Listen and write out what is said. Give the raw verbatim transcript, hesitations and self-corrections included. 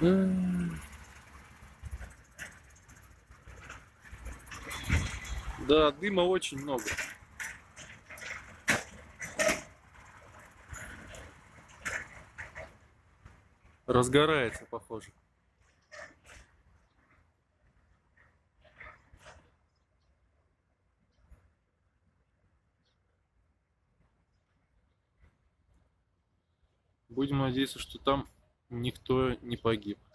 М. Да, дыма очень много. Разгорается, похоже. Будем надеяться, что там никто не погиб.